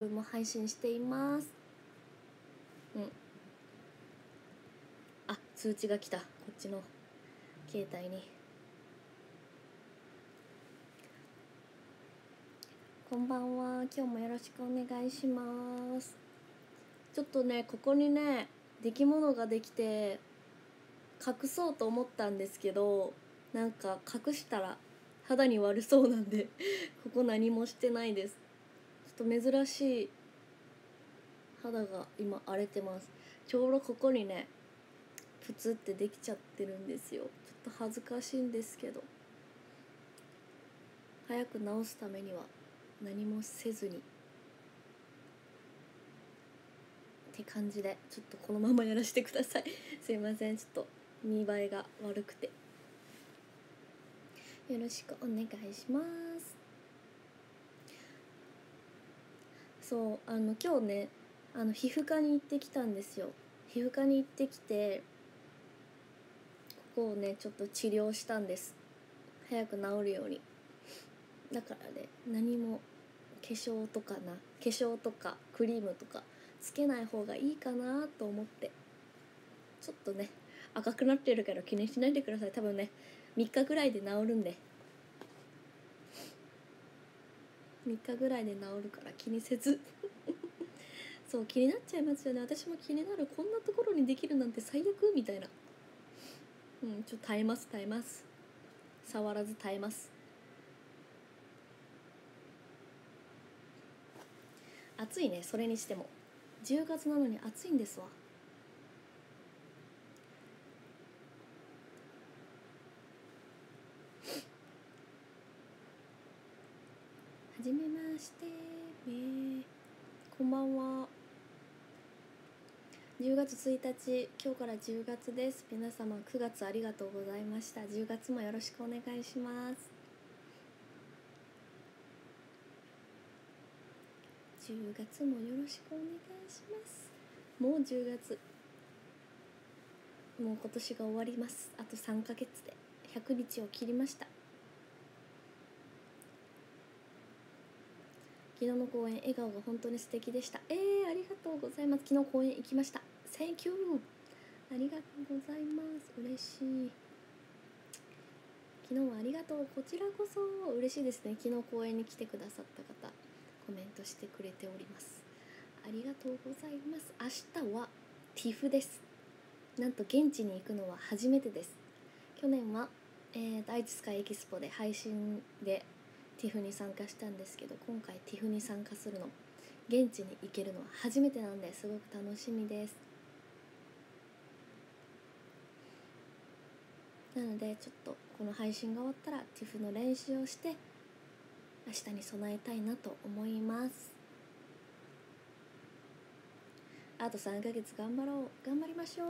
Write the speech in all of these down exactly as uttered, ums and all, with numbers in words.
も配信しています。うんあ、通知が来た。こっちの携帯に。こんばんは。今日もよろしくお願いします。ちょっとね、ここにね出来物ができて隠そうと思ったんですけど、なんか隠したら肌に悪そうなんでここ何もしてないです。ちょっと珍しい肌が今荒れてます。ちょうどここにねプツってできちゃってるんですよ。ちょっと恥ずかしいんですけど、早く治すためには何もせずにって感じで、ちょっとこのままやらせてくださいすいません、ちょっと見栄えが悪くて。よろしくお願いします。そうあの今日ねあの皮膚科に行ってきたんですよ。皮膚科に行ってきてここをねちょっと治療したんです。早く治るように。だからね何も化粧とかな化粧とかクリームとかつけない方がいいかなと思って。ちょっとね赤くなってるけど気にしないでください。多分ねみっかぐらいで治るんでみっかぐらいで治るから気にせずそう気になっちゃいますよね。私も気になる。こんなところにできるなんて最悪みたいな。うんちょっと耐えます耐えます。触らず耐えます。暑いね。それにしてもじゅうがつなのに暑いんですわ。はじめましてね。こんばんは。じゅうがつついたち、今日からじゅうがつです。皆様くがつありがとうございました。じゅうがつもよろしくお願いします。じゅうがつもよろしくお願いします。もうじゅうがつ、もう今年が終わります。あとさんかげつでひゃくにちを切りました。昨日の公演笑顔が本当に素敵でした。えー、ありがとうございます。昨日公演行きました。 Thank you。 ありがとうございます。嬉しい。昨日はありがとう。こちらこそ嬉しいですね。昨日公演に来てくださった方コメントしてくれております。ありがとうございます。明日は ティフ です。なんと現地に行くのは初めてです。去年は、えー、愛知スカイエキスポで配信で ティフ に参加したんですけど、今回 ティフ に参加するの現地に行けるのは初めてなんで、すごく楽しみです。なのでちょっとこの配信が終わったら ティフ の練習をして明日に備えたいなと思います。あとさんかげつ頑張ろう。頑張りましょう。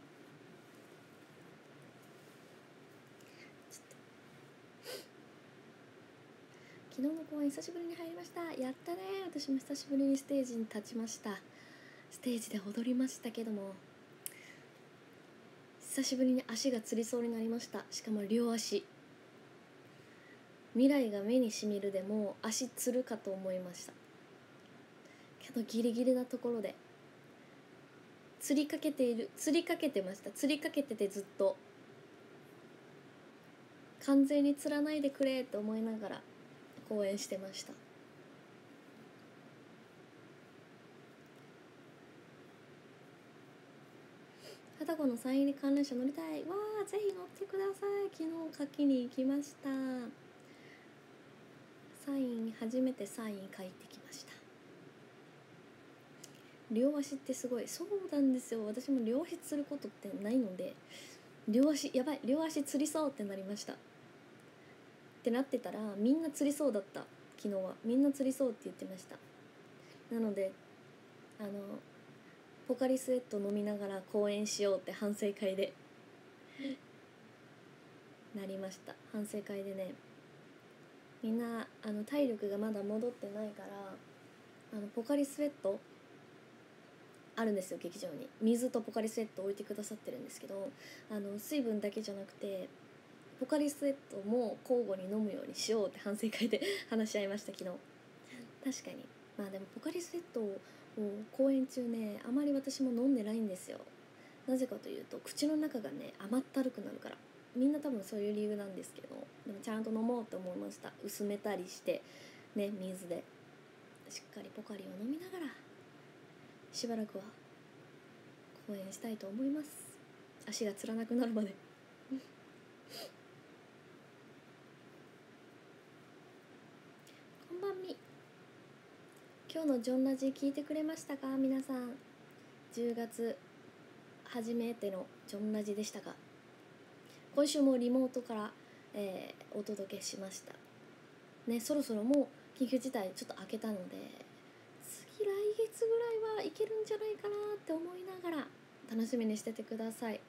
昨日の公演久しぶりに入りました。やったね。私も久しぶりにステージに立ちました。ステージで踊りましたけども、久しぶりに足がつりそうになりました。しかも両足。未来が目にしみるでもう足つるかと思いましたけど、ギリギリなところでつりかけているつりかけてました。つりかけててずっと完全につらないでくれと思いながら公演してました。片子のサイン入り観覧車乗りたい。わー、ぜひ乗ってください。昨日書きに行きました。サイン初めてサイン書いてきました。両足ってすごい。そうなんですよ。私も両足つることってないので、両足やばい、両足つりそうってなりました。ってなってたらみんなつりそうだった。昨日はみんなつりそうって言ってました。なのであのポカリスエット飲みながら公演しようって反省会でなりました。反省会でね、みんなあの体力がまだ戻ってないから、あのポカリスエットあるんですよ、劇場に。水とポカリスエット置いてくださってるんですけど、あの水分だけじゃなくてポカリスエットも交互に飲むようにしようって反省会で話し合いました昨日。確かにまあでもポカリスエットを公演中ねあまり私も飲んでないんですよ。なぜかというと口の中がね甘ったるくなるから。みんな多分そういう理由なんですけど、でもちゃんと飲もうと思いました。薄めたりしてね、水でしっかりポカリを飲みながらしばらくは公演したいと思います。足がつらなくなるまでこんばんみ。今日のジョンラジ聞いてくれましたか皆さん。じゅうがつ初めてのジョンラジでしたが、今週もリモートから、えー、お届けしましたね。そろそろもう緊急事態ちょっと明けたので、次来月ぐらいはいけるんじゃないかなって思いながら楽しみにしててください。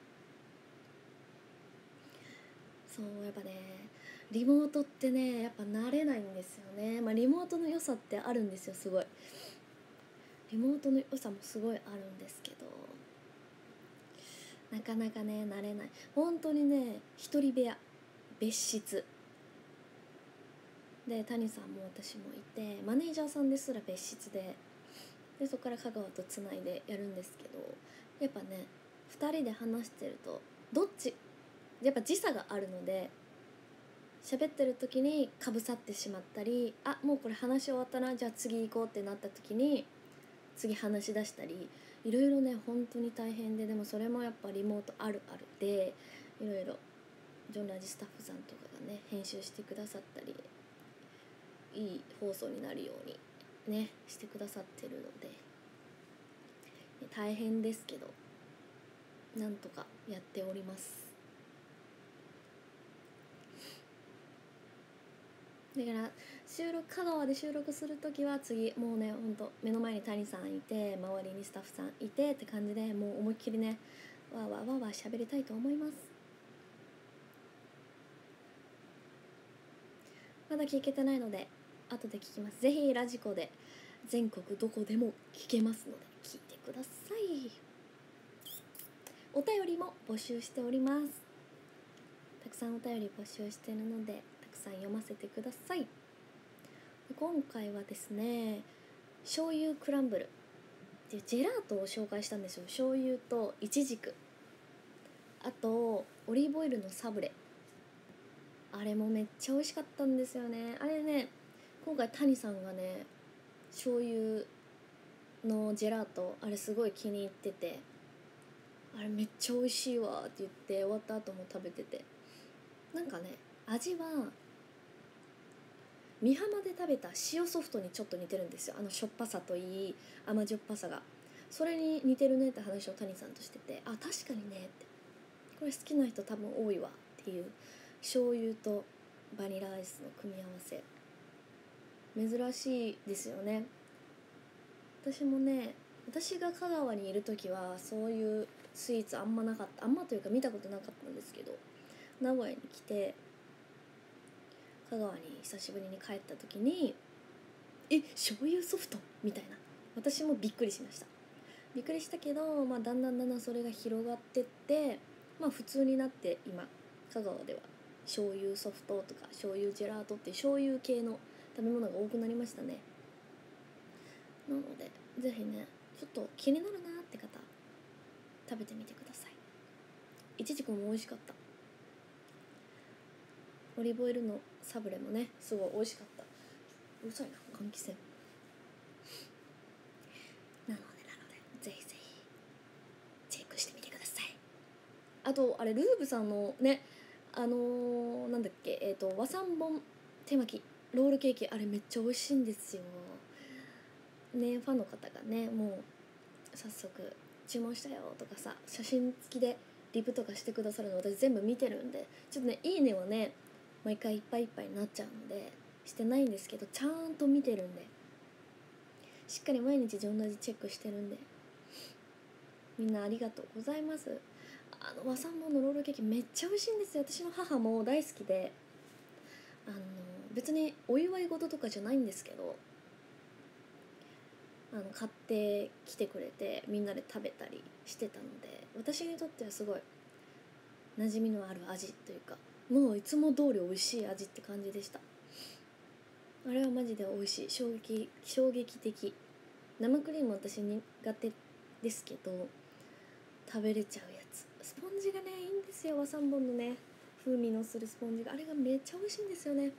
そうやっぱねリモートってねやっぱ慣れないんですよね。まあリモートの良さってあるんですよ。すごいリモートの良さもすごいあるんですけど、なかなかね慣れない。本当にね一人部屋別室で谷さんも私もいて、マネージャーさんですら別室ででそこから香川とつないでやるんですけど、やっぱねふたりで話してるとどっちやっぱ時差があるので、喋ってる時にかぶさってしまったり、あもうこれ話終わったなじゃあ次行こうってなった時に次話し出したり、いろいろね本当に大変で、でもそれもやっぱリモートあるあるで、いろいろジョンラジスタッフさんとかがね編集してくださったり、いい放送になるようにねしてくださってるので大変ですけどなんとかやっております。だから収録香川で収録するときは次もうねほんと目の前に谷さんいて周りにスタッフさんいてって感じで、もう思いっきりねわーわーわーわー喋りたいと思います。まだ聞けてないので後で聞きます。ぜひラジコで全国どこでも聞けますので聞いてください。お便りも募集しております。たくさんお便り募集しているのでたくさん読ませてください。今回はですね醤油クランブルっていうジェラートを紹介したんですよ。醤油とイチジク、あとオリーブオイルのサブレ、あれもめっちゃ美味しかったんですよね。あれね今回谷さんがね醤油のジェラートあれすごい気に入ってて、あれめっちゃ美味しいわって言って終わった後も食べてて、なんかね味は美浜で食べた塩ソフトにちょっと似てるんですよ。あのしょっぱさといい甘じょっぱさが、それに似てるねって話を谷さんとしてて、あ確かにねって、これ好きな人多分多いわっていう醤油とバニラアイスの組み合わせ珍しいですよね。私もね私が香川にいる時はそういうスイーツあんまなかった、あんまというか見たことなかったんですけど、名古屋に来て香川に久しぶりに帰った時にえ醤油ソフトみたいな、私もびっくりしました。びっくりしたけど、まあ、だんだんだんだんそれが広がってって、まあ、普通になって今香川では醤油ソフトとか醤油ジェラートっていう醤油系の食べ物が多くなりましたね。なのでぜひねちょっと気になるなって方食べてみてください。いちじくも美味しかった。オリーブオイルのサブレもねすごい美味しかった。うるさいな換気扇。なのでなのでぜひぜひチェックしてみてください。あとあれルーブさんのねあのー、なんだっけえっ、ー、と和三盆手巻きロールケーキ、あれめっちゃ美味しいんですよね。ファンの方がねもう早速注文したよとかさ写真付きでリプとかしてくださるの私全部見てるんで、ちょっとねいいねはね毎回いっぱいいっぱいになっちゃうのでしてないんですけど、ちゃんと見てるんでしっかり毎日ジョンラジチェックしてるんでみんなありがとうございます。あの和三盆のロールケーキめっちゃ美味しいんですよ。私の母も大好きで、あの別にお祝い事とかじゃないんですけどあの買ってきてくれてみんなで食べたりしてたので、私にとってはすごい馴染みのある味というか、もういつも通り美味しい味って感じでした。 あれはマジで美味しい。衝撃衝撃的。生クリーム私苦手ですけど食べれちゃうやつ。スポンジがねいいんですよ。和三盆のね風味のするスポンジが、あれがめっちゃ美味しいんですよね。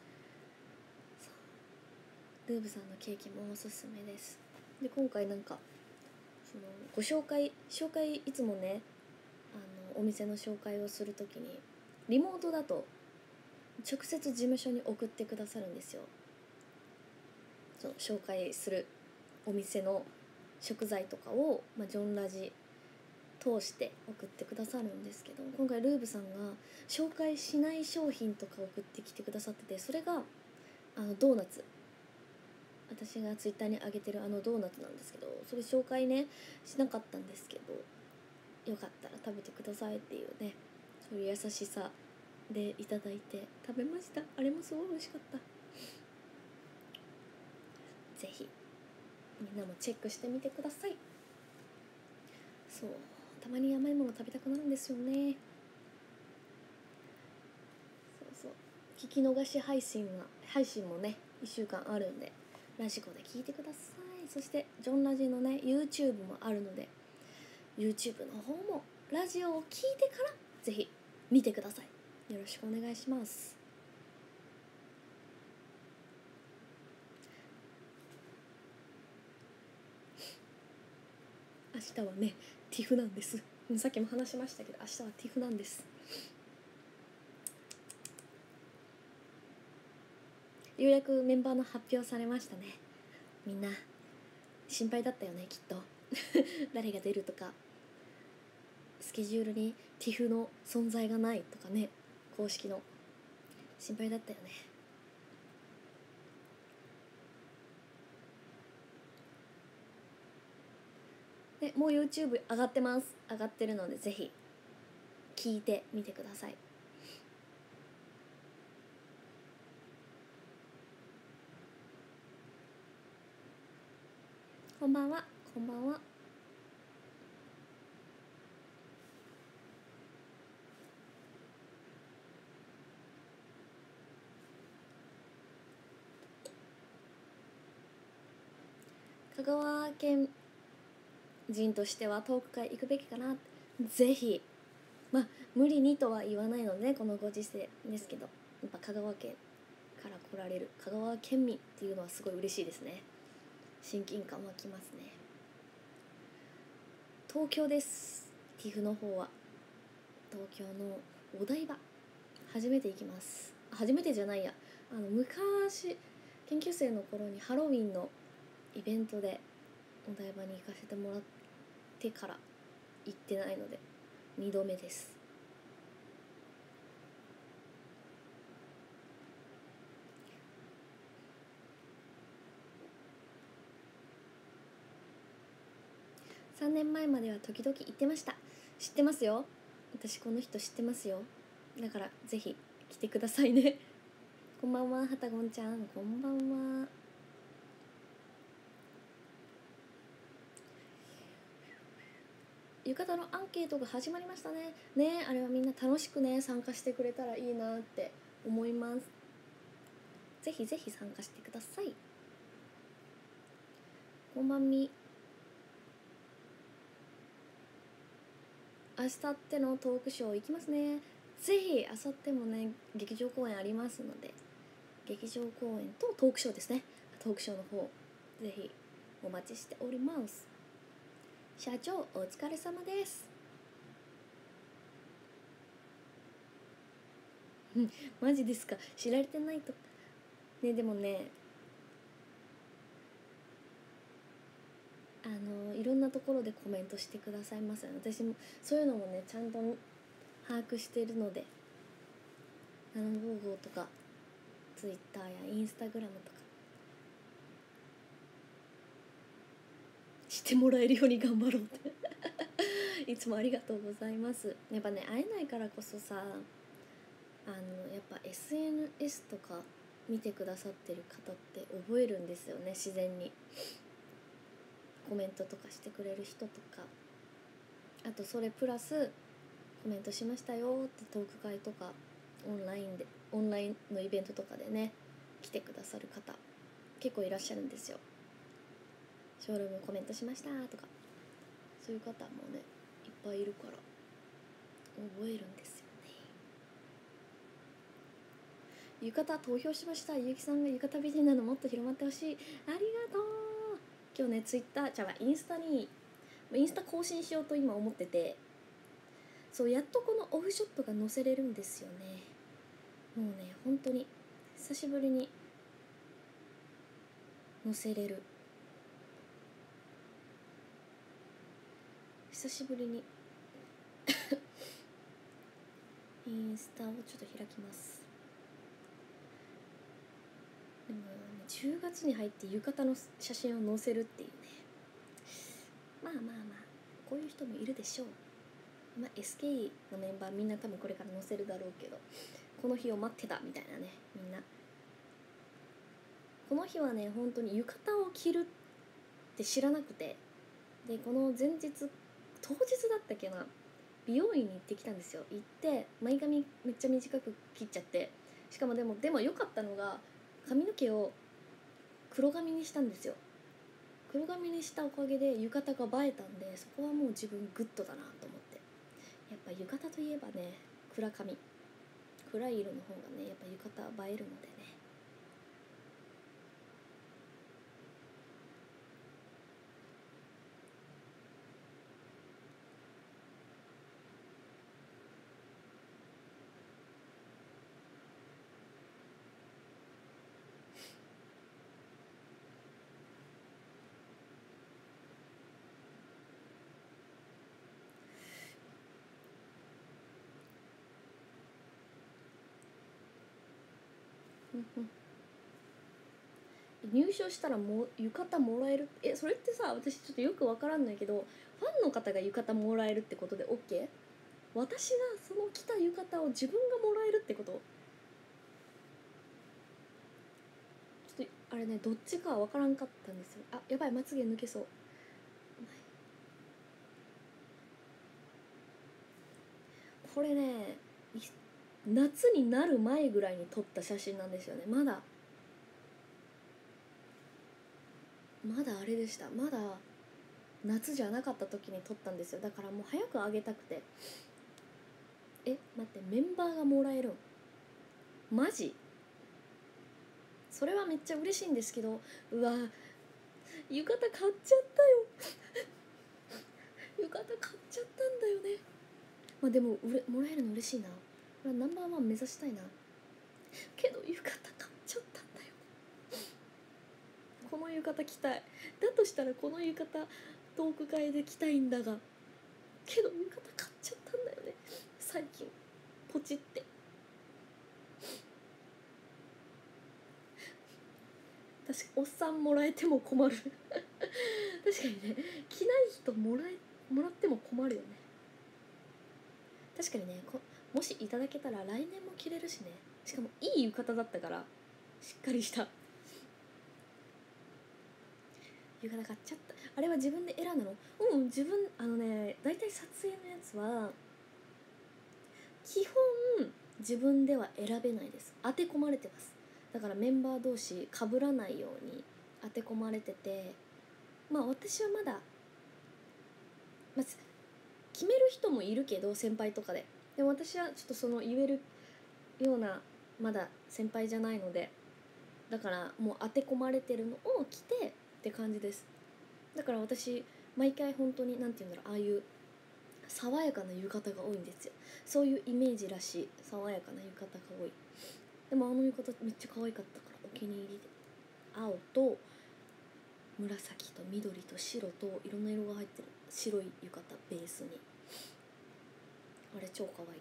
ルーブさんのケーキもおすすめです。で今回なんかそのご紹介紹介いつもねあのお店の紹介をするときにリモートだと直接事務所に送ってくださるんですよ。その紹介するお店の食材とかを、まあ、ジョンラジ通して送ってくださるんですけど、今回ルーブさんが紹介しない商品とか送ってきてくださってて、それがあのドーナツ、私がツイッターに上げてるあのドーナツなんですけど、それ紹介ねしなかったんですけど、よかったら食べてくださいっていうね、そういう優しさでいただいて食べました。あれもすごい美味しかった。ぜひみんなもチェックしてみてください。そう、たまに甘いもの食べたくなるんですよね。そうそう、聞き逃し配信が配信もねいっしゅうかんあるんで、ラジコで聞いてください。そしてジョンラジのね YouTube もあるので、 YouTube の方もラジオを聞いてからぜひ見てください。よろしくお願いします。明日はねティフなんです。さっきも話しましたけど明日はティフなんです。ようやくメンバーの発表されましたね。みんな心配だったよねきっと誰が出るとか、スケジュールにティフの存在がないとかね、公式の心配だったよね。でもう YouTube 上がってます。上がってるのでぜひ聞いてみてください。こんばんは。こんばんは。香川県人としては遠くから行くべきかな。ぜひ、まあ無理にとは言わないので、ね、このご時世ですけど、やっぱ香川県から来られる香川県民っていうのはすごい嬉しいですね。親近感湧きますね。東京です。ティフの方は東京のお台場初めて行きます。初めてじゃないや、あの昔研究生の頃にハロウィンのイベントでお台場に行かせてもらってから行ってないのでにどめです。さんねんまえまでは時々行ってました。知ってますよ、私この人知ってますよ。だからぜひ来てくださいねこんばんは、はたごんちゃん、こんばんは。浴衣のアンケートが始まりましたね。ね、あれはみんな楽しくね参加してくれたらいいなって思います。ぜひぜひ参加してください。こんばんみ。明日ってのトークショー行きますね。ぜひ明後日もね劇場公演ありますので、劇場公演とトークショーですね。トークショーの方ぜひお待ちしております。社長お疲れ様です。マジですか、知られてないとね。でもね、あのいろんなところでコメントしてくださいますよね。私もそういうのもねちゃんと把握しているので、ななごーごーとかツイッターやインスタグラムとかしてもらえるように頑張ろうっていつもありがとうございます。やっぱね会えないからこそさ、あのやっぱ エスエヌエス とか見てくださってる方って覚えるんですよね。自然にコメントとかしてくれる人とか、あとそれプラスコメントしましたよってトーク会とかオンラインでオンラインのイベントとかでね来てくださる方結構いらっしゃるんですよ。ショールームコメントしましたとか、そういう方もねいっぱいいるから覚えるんですよね。浴衣投票しました。ゆうきさんが浴衣美人なのもっと広まってほしい。ありがとう。今日ねツイッターじゃあインスタにインスタ更新しようと今思ってて、そうやっとこのオフショットが載せれるんですよね。もうね本当に久しぶりに載せれる。久しぶりにインスタをちょっと開きます。でも、ね、じゅうがつに入って浴衣の写真を載せるっていうね、まあまあまあこういう人もいるでしょう。まあ エスケー のメンバーみんな多分これから載せるだろうけど、この日を待ってたみたいなね、みんなこの日はね本当に浴衣を着るって知らなくて、でこの前日当日だったっけな、美容院に行ってきたんですよ。行って前髪めっちゃ短く切っちゃって、しかもでもでも良かったのが髪の毛を黒髪にしたんですよ。黒髪にしたおかげで浴衣が映えたんで、そこはもう自分グッドだなと思って。やっぱ浴衣といえばね暗髪暗い色の方がねやっぱ浴衣映えるのでね。入賞したらも浴衣もらえる。えそれってさ、私ちょっとよく分からんないけど、ファンの方が浴衣もらえるってことで OK？ 私がその着た浴衣を自分がもらえるってこと？ちょっとあれねどっちかは分からんかったんですよ。あやばい、まつげ抜けそう。これね夏になる前ぐらいに撮った写真なんですよね。まだまだあれでした。まだ夏じゃなかった時に撮ったんですよ。だからもう早くあげたくて。え待って、メンバーがもらえるんマジ？それはめっちゃ嬉しいんですけど、うわ浴衣買っちゃったよ浴衣買っちゃったんだよね。まあでもうれもらえるの嬉しいな。これはナンバーワン目指したいな。けど浴衣買っちゃったんだよ。この浴衣着たい。だとしたらこの浴衣トーク会で着たいんだが、けど浴衣買っちゃったんだよね最近ポチって。確かおっさんもらえても困る確かにね、着ない人もらえもらっても困るよね。確かにね、こもしいただけたら来年も着れるしね。しかもいい浴衣だったからしっかりした浴衣買っちゃった。あれは自分で選んだの？うん自分あのねだいたい撮影のやつは基本自分では選べないです。当て込まれてます。だからメンバー同士被らないように当て込まれてて、まあ私はまだ、まあ、決める人もいるけど先輩とかで、でも私はちょっとその言えるようなまだ先輩じゃないので、だからもう当て込まれてるのを着てって感じです。だから私毎回本当に何て言うんだろう、ああいう爽やかな浴衣が多いんですよ。そういうイメージらしい爽やかな浴衣が多い。でもあの浴衣めっちゃ可愛かったからお気に入りで、青と紫と緑と白といろんな色が入ってる白い浴衣ベースに、あれ超可愛い。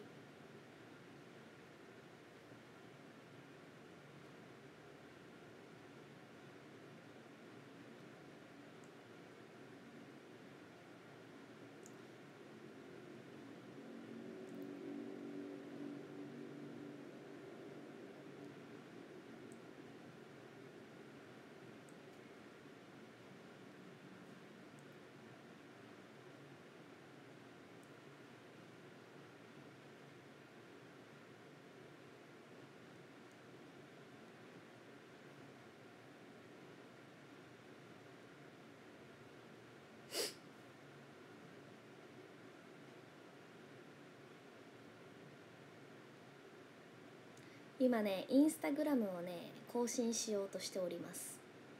今ねインスタグラムをね更新しようとしております。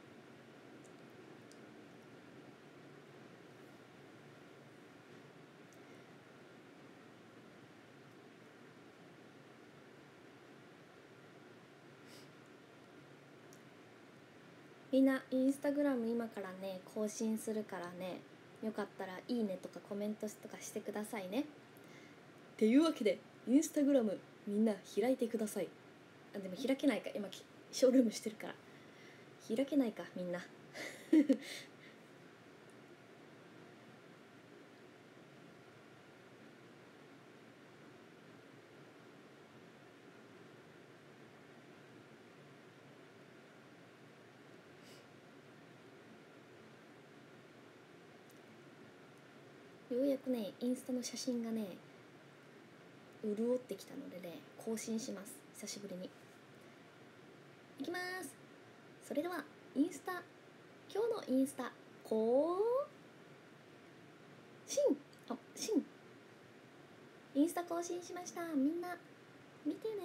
みんなインスタグラム今からね更新するからね、よかったらいいねとかコメントとかしてくださいね。っていうわけでインスタグラムみんな開いてください。あでも開けないか、今ショールームしてるから開けないかみんなようやくねインスタの写真がね潤ってきたのでね更新します。久しぶりにいきます。それではインスタ、今日のインスタ更新あ新インスタ更新しました。みんな見てね。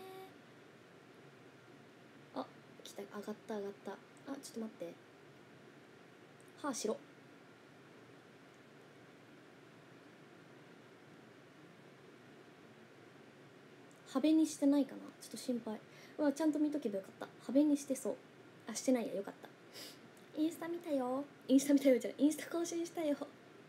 あ来た、上がった上がった。あちょっと待って、歯白。歯紅にしてないかな、ちょっと心配。うわちゃんと見とけばよかった。歯紅にしてそう。あしてないや、よかった。インスタ見たよ、インスタ見たよじゃない、インスタ更新したよ。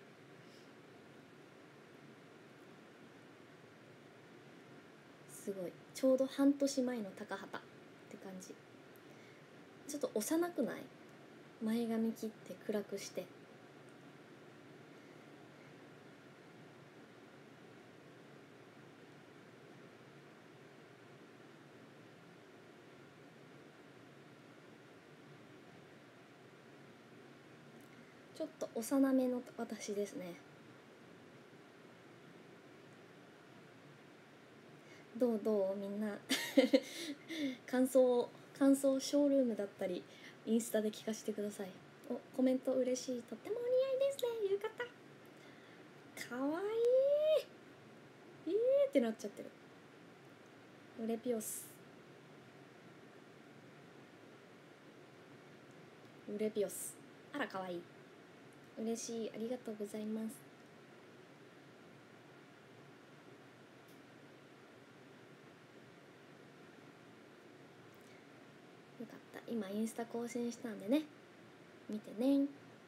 すごい、ちょうど半年前の高畑って感じ。ちょっと幼くない？前髪切って暗くして。ちょっと幼めの私ですね。どうどうみんな感想感想ショールームだったりインスタで聞かせてください。おコメント嬉しい、とってもお似合いですね、浴衣かわいい。えーってなっちゃってる。ウレピオスウレピオス、あらかわいい、嬉しい、ありがとうございます。よかった、今インスタ更新したんでね、見てね。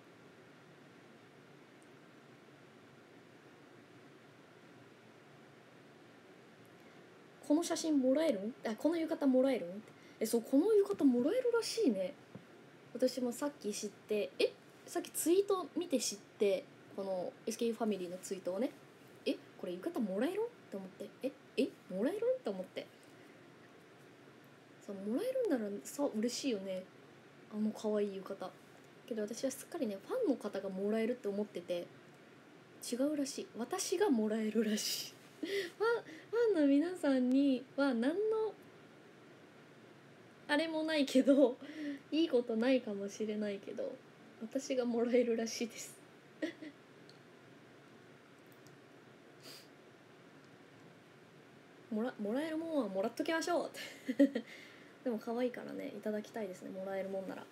この写真もらえるん？あ、この浴衣もらえるん？え、そう、この浴衣もらえるらしいね。私もさっき知って、えさっきツイート見て知って、この エスケーユー ファミリーのツイートをね、えこれ浴衣もらえるって思って、ええもらえるって思って、そうもらえるんならさ嬉しいよね、あの可愛い浴衣。けど私はすっかりねファンの方がもらえるって思ってて、違うらしい、私がもらえるらしいファンファンの皆さんには何のあれもないけどいいことないかもしれないけど、私がもらえるらしいですもらもらえるもんはもらっときましょうでも可愛いからね、いただきたいですね、もらえるもんなら。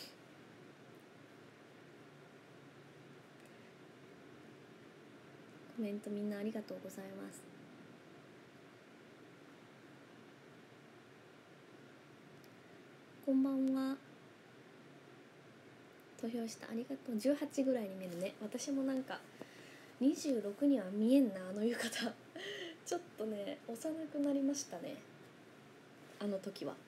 コメントみんなありがとうございます。こんばんは。投票した、ありがとう。じゅうはちぐらいに見るね。私もなんかにじゅうろくには見えんな、あの浴衣ちょっとね幼くなりましたね、あの時は。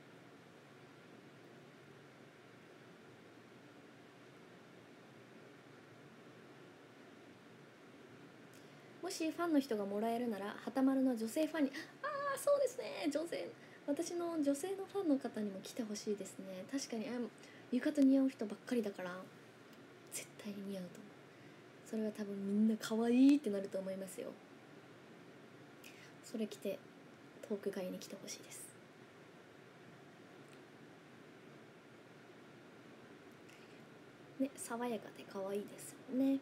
もしファンの人がもらえるなら、はたまるの女性ファンに、ああそうですね、女性、私の女性のファンの方にも来てほしいですね。確かにあ浴衣似合う人ばっかりだから絶対に似合うと思う。それは多分みんな可愛いってなると思いますよ。それ着てトーク会に来てほしいです。ね、爽やかで可愛いですよね。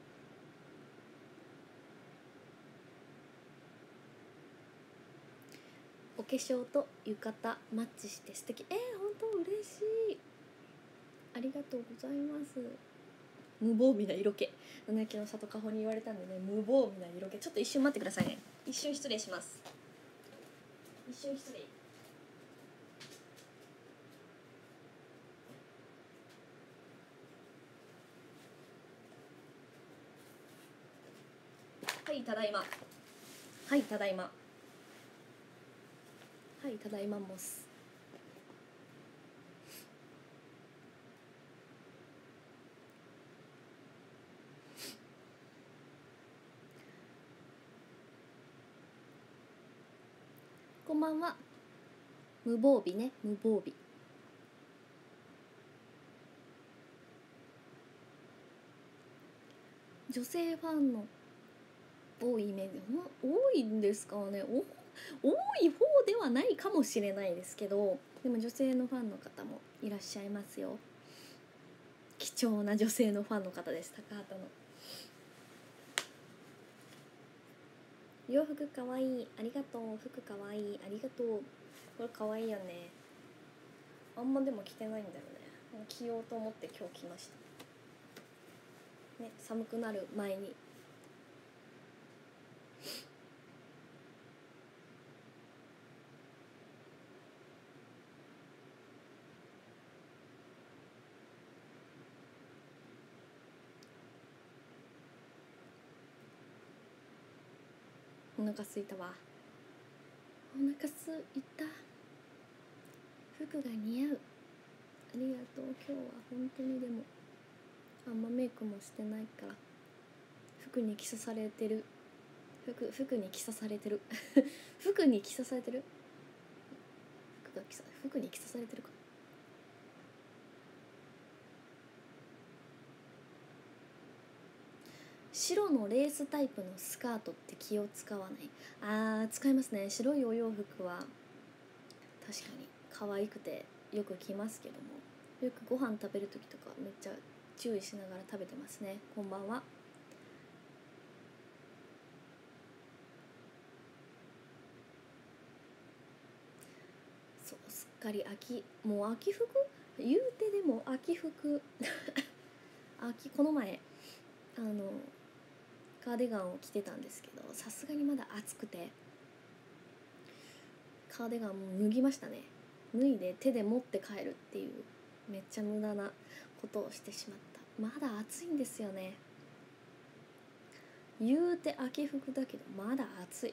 お化粧と浴衣マッチして素敵。えー、本当嬉しい、ありがとうございます。無防備な色気、七木の里かほに言われたんでね、無防備な色気。ちょっと一瞬待ってくださいね、一瞬失礼します、一瞬失礼。はいただいま、はいただいま、はいただいまモス。こんばんは。無防備ね、無防備。女性ファンの多いイメージ、多いんですかね。お多い方ではないかもしれないですけど、でも女性のファンの方もいらっしゃいますよ。貴重な女性のファンの方です。高畑の洋服かわいい、ありがとう。服かわいい、ありがとう。これかわいいよね。あんまでも着てないんだよね。着ようと思って今日着ましたね。寒くなる前に。お腹すいたわ、お腹すいた。服が似合う、ありがとう。今日は本当にでもあんまメイクもしてないから服に着さされてる、服服に着さされてる服に着さされてる、服が着さ服に着さされてるか。白のレースタイプのスカートって気を使わない？あー、使いますね。白いお洋服は確かに可愛くてよく着ますけども、よくご飯食べる時とかめっちゃ注意しながら食べてますね。こんばんは。そう、すっかり秋、もう秋服言うて、でも秋服秋、この前あのカーディガンを着てたんですけど、さすがにまだ暑くてカーディガンも脱ぎましたね。脱いで手で持って帰るっていうめっちゃ無駄なことをしてしまった。まだ暑いんですよね。言うて秋服だけどまだ暑い。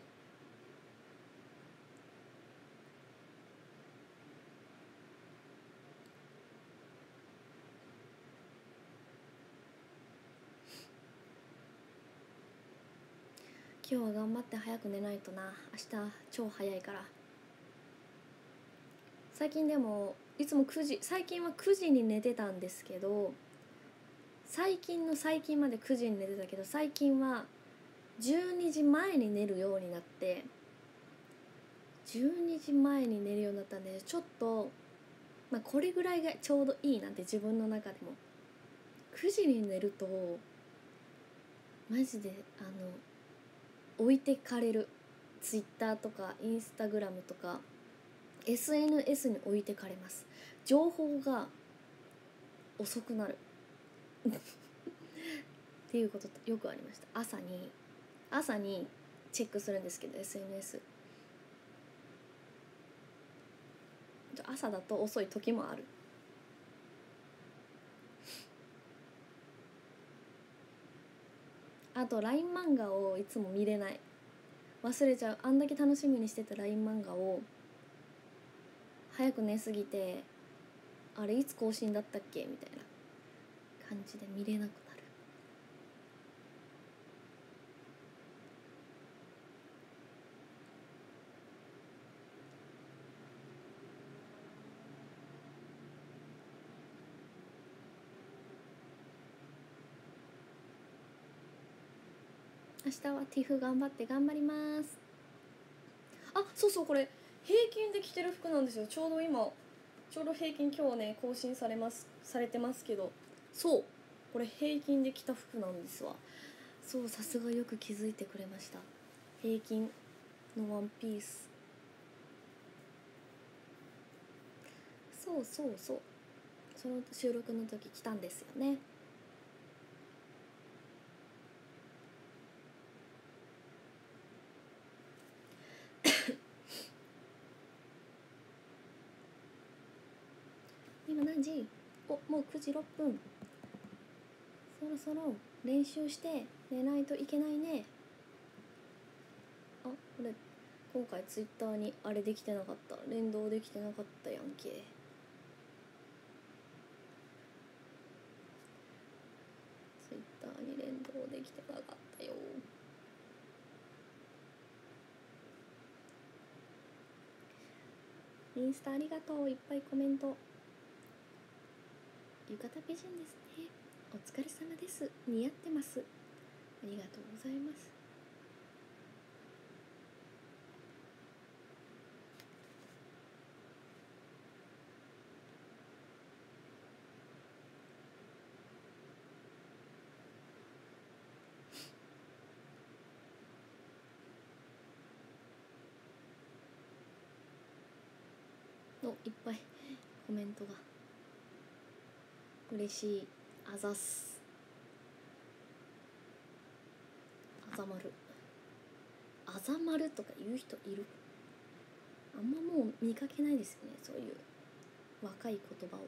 今日は頑張って早く寝ないとな。明日超早いから。最近でもいつもくじ、最近はくじに寝てたんですけど、最近の最近までくじに寝てたけど、最近はじゅうにじまえに寝るようになって、じゅうにじまえに寝るようになったんで、ちょっと、まあ、これぐらいがちょうどいいなんて自分の中でも。くじに寝るとマジであの置いてかれる。ツイッターとかインスタグラムとか エスエヌエス に置いてかれます。情報が遅くなるっていうことよくありました。朝に朝にチェックするんですけど エスエヌエス、 朝だと遅い時もある。あと ライン 漫画をいつも見れない、忘れちゃう。あんだけ楽しみにしてた ライン 漫画を早く寝すぎて、あれいつ更新だったっけみたいな感じで見れなくなる。明日はティフ頑張って頑張ります。あ、そうそう、これ平均で着てる服なんですよ。ちょうど今ちょうど平均今日ね更新されますされてますけど、そうこれ平均で着た服なんですわ。そう、さすがよく気づいてくれました。平均のワンピース。 そうそうそう、その収録の時来たんですよね。今何時？お、もうくじろっぷん。そろそろ練習して寝ないといけないね。あ、これ今回ツイッターにあれできてなかった、連動できてなかったやんけ。ツイッターに連動できてなかったよ。インスタありがとう、いっぱいコメント。浴衣美人ですね、お疲れ様です、似合ってます、ありがとうございます。お、いっぱいコメントが嬉しい。あざす。あざまる、あざまるとか言う人いる？あんまもう見かけないですよね、そういう若い言葉を。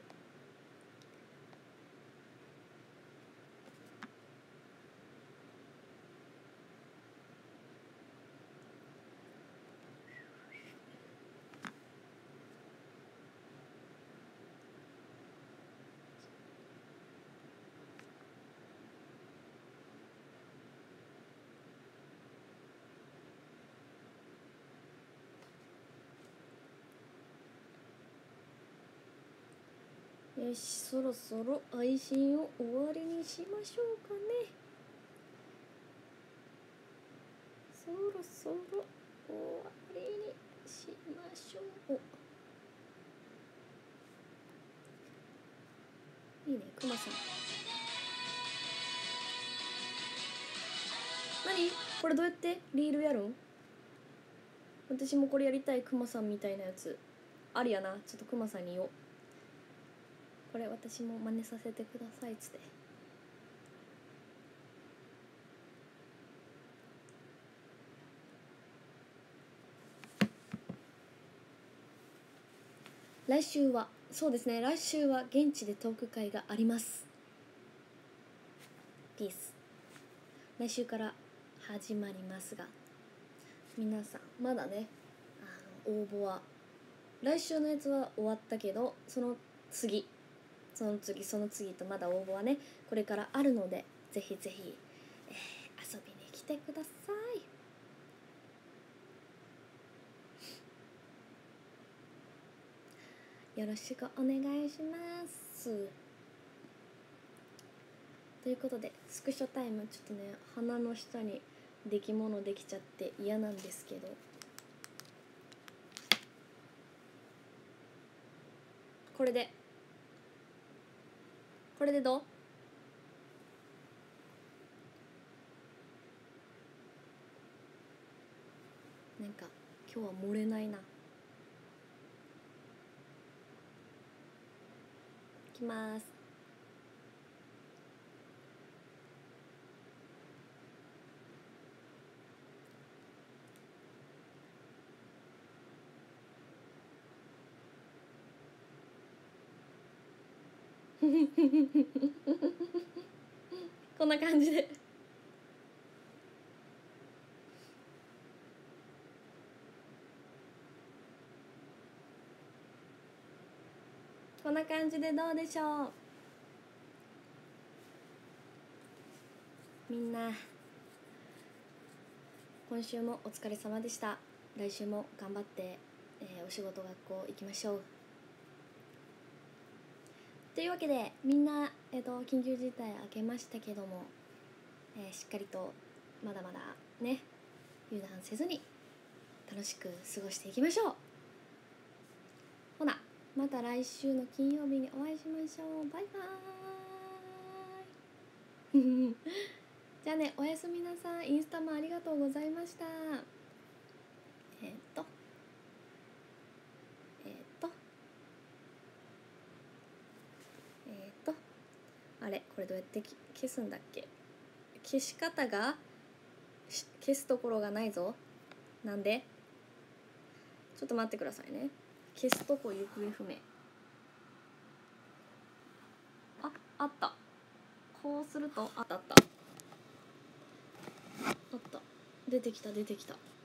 よし、そろそろ配信を終わりにしましょうかね。そろそろ終わりにしましょう。いいね、くまさん。何これどうやってリールやるん？私もこれやりたい、くまさんみたいなやつありやな。ちょっとくまさんに言おう、これ私も真似させてくださいっつって。来週はそうですね、来週は現地でトーク会があります。ピース。来週から始まりますが、皆さんまだね、あの応募は来週のやつは終わったけど、その次その次その次とまだ応募はねこれからあるので、ぜひぜひ、えー、遊びに来てください。よろしくお願いします。ということでスクショタイム、ちょっとね鼻の下に出来物できちゃって嫌なんですけど、これでこれでどう？なんか今日は漏れないな。いきます。こんな感じでこんな感じでどうでしょう。みんな今週もお疲れ様でした。来週も頑張って、えー、お仕事学校行きましょう。というわけでみんな、えー、と緊急事態明けましたけども、えー、しっかりとまだまだね油断せずに楽しく過ごしていきましょう。ほなまた来週の金曜日にお会いしましょう。バイバーイじゃあね、おやすみなさい。インスタもありがとうございました。えー、っとえー、っとれどうやって消すんだっけ。消し方が消すところがないぞ。なんで。ちょっと待ってくださいね。消すとこ行方不明。あ、あった。こうするとあったあったあった出てきた出てきた。